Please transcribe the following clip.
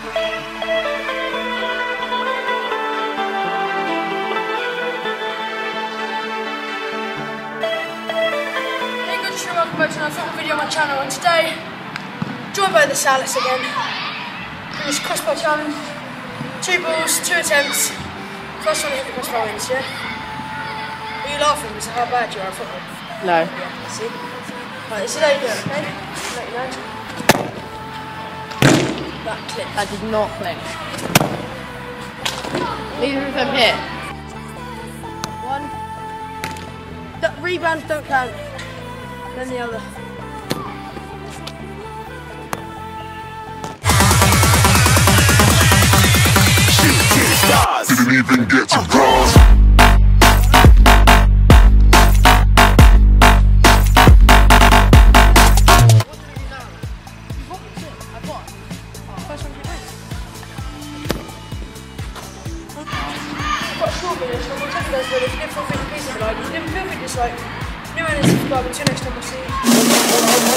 Welcome back to another football video on my channel, and today, joined by the Salas again. In this crossbar challenge, 2 balls, 2 attempts. First one to hit the crossbar wins, yeah? Are you laughing because of how bad you are at football? No. Yeah, see? Right, this is how you do it, okay? Let you know. That clip. I did not click. Neither of them hit. 1. The rebounds don't count. Then the other. Shooting stars didn't even get to cross. Got a short video, so we'll take those videos. You didn't feel free to piece of it, like, you didn't feel free to just like, new energy subscribe, until next time we'll see you.